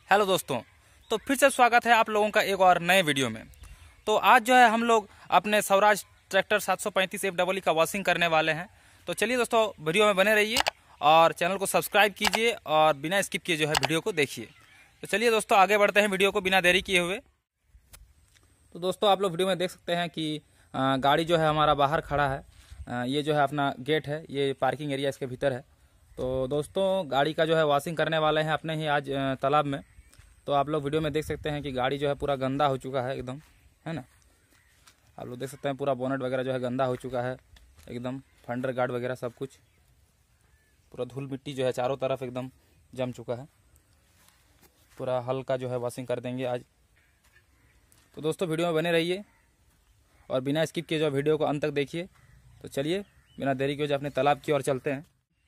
Hello दोस्तों। तो फिर से स्वागत है आप लोगों का एक और नए वीडियो में। तो आज जो है हम लोग अपने स्वराज ट्रैक्टर 735 FEE का वॉशिंग करने वाले हैं। तो चलिए दोस्तों, वीडियो में बने रहिए और चैनल को सब्सक्राइब कीजिए और बिना स्किप किए जो है वीडियो को देखिए। तो चलिए दोस्तों, आगे बढ़ते हैं वीडियो को बिना देरी किए हुए। तो दोस्तों, आप लोग वीडियो में देख सकते हैं कि गाड़ी जो है हमारा बाहर खड़ा है। ये जो है अपना गेट है, ये पार्किंग एरिया इसके भीतर है। तो दोस्तों, गाड़ी का जो है वॉशिंग करने वाले हैं अपने ही आज तालाब में। तो आप लोग वीडियो में देख सकते हैं कि गाड़ी जो है पूरा गंदा हो चुका है एकदम, है ना। आप लोग देख सकते हैं पूरा बोनेट वगैरह जो है गंदा हो चुका है एकदम, फंडर गार्ड वगैरह सब कुछ पूरा धूल मिट्टी जो है चारों तरफ एकदम जम चुका है। पूरा हल्का जो है वॉशिंग कर देंगे आज। तो दोस्तों, वीडियो में बने रहिए और बिना स्किप किए जो वीडियो को अंत तक देखिए। तो चलिए बिना देरी किए जो अपने तालाब की ओर चलते हैं।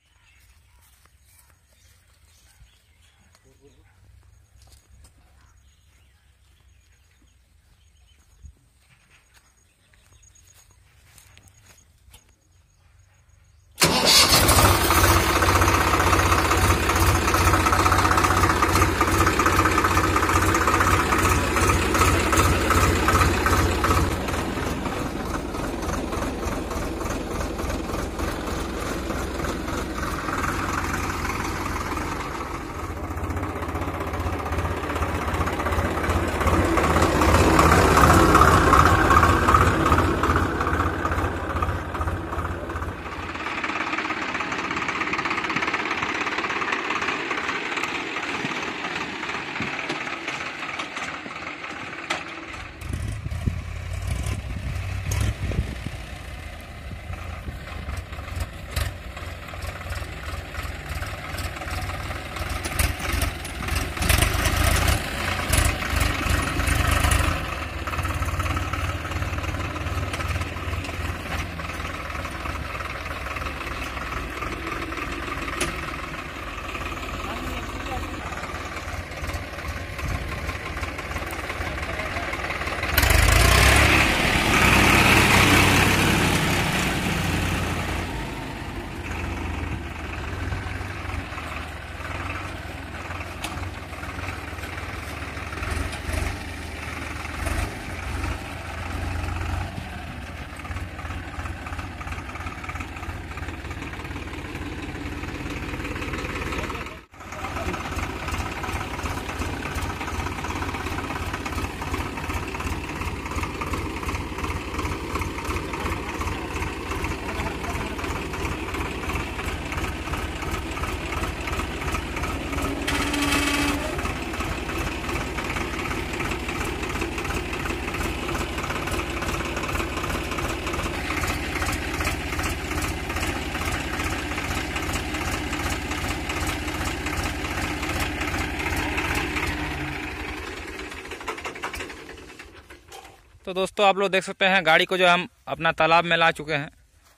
तो दोस्तों, आप लोग देख सकते हैं गाड़ी को जो हम अपना तालाब में ला चुके हैं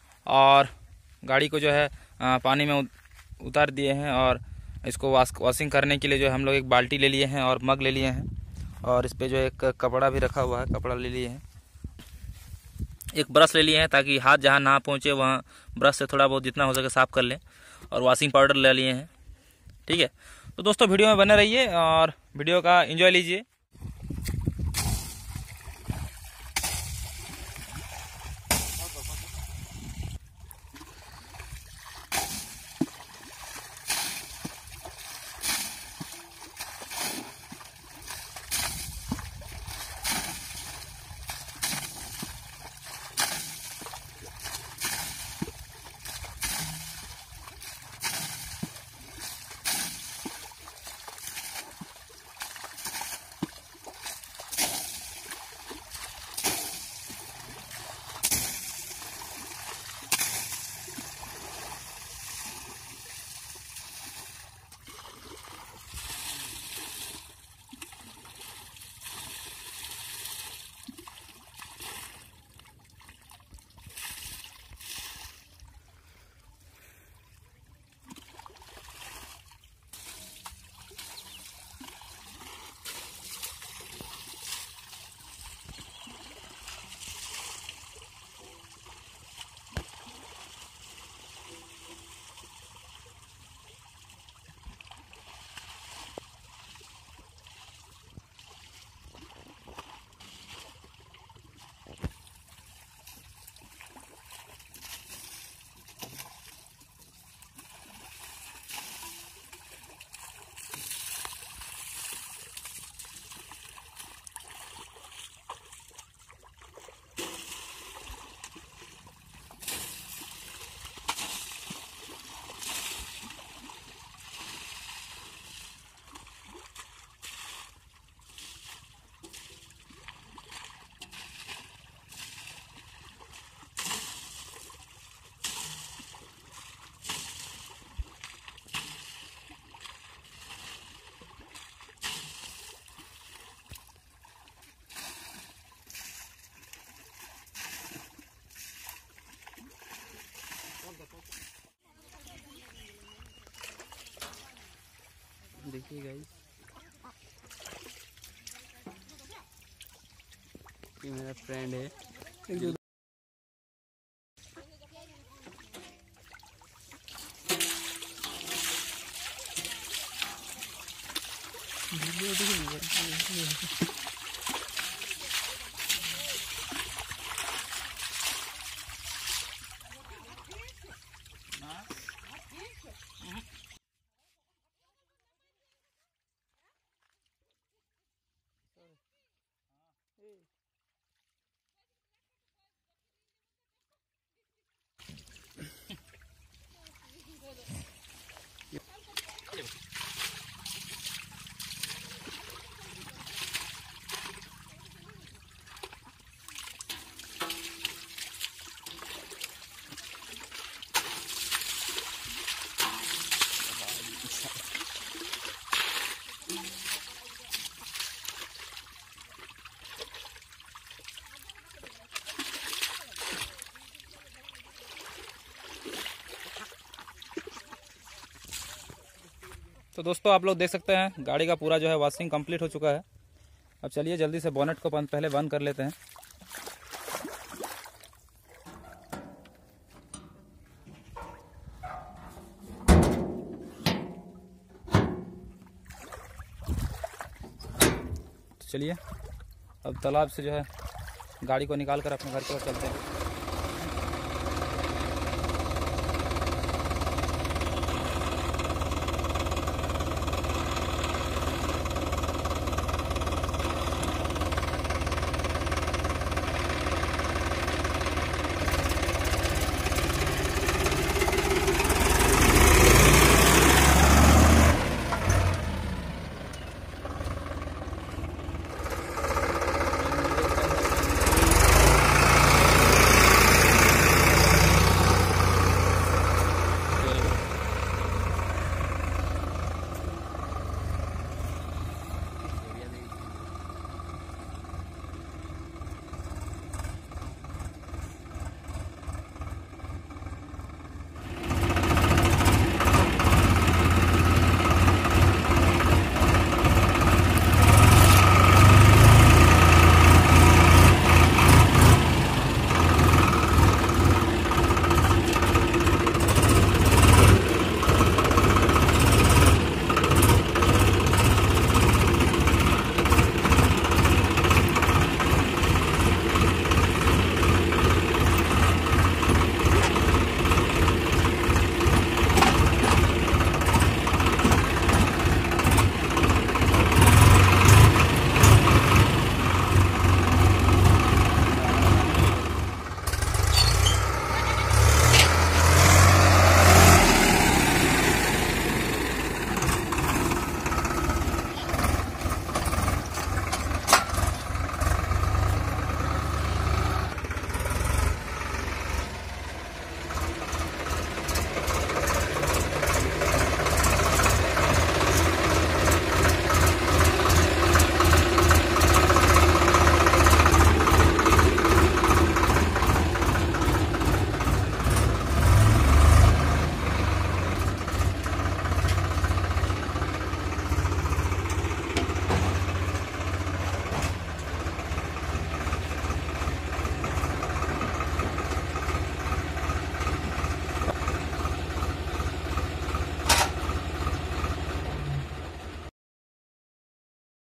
और गाड़ी को जो है पानी में उतार दिए हैं। और इसको वॉशिंग करने के लिए जो है हम लोग एक बाल्टी ले लिए हैं और मग ले लिए हैं और इस पे जो एक कपड़ा भी रखा हुआ है, कपड़ा ले लिए हैं। एक ब्रश ले लिए हैं ताकि हाथ जहाँ ना पहुँचे वहाँ ब्रश से थोड़ा बहुत जितना हो सके साफ़ कर लें। और वॉशिंग पाउडर ले लिए हैं। ठीक है, तो दोस्तों वीडियो में बने रहिए और वीडियो का एंजॉय लीजिए। देखिए गाइस, ये मेरा फ्रेंड है। तो दोस्तों आप लोग देख सकते हैं गाड़ी का पूरा जो है वॉशिंग कंप्लीट हो चुका है। अब चलिए जल्दी से बोनेट को पहले बंद कर लेते हैं। तो चलिए अब तालाब से जो है गाड़ी को निकाल कर अपने घर की ओर चलते हैं।